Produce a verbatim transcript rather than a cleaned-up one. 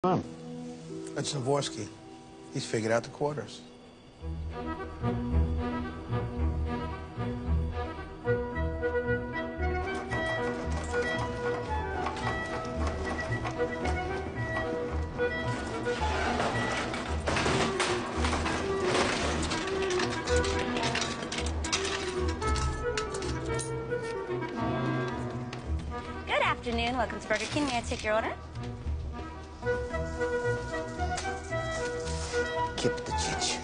on? That's Zavorsky. He's figured out the quarters. Good afternoon. Welcome to Burger King. May I take your order? Keep the chich.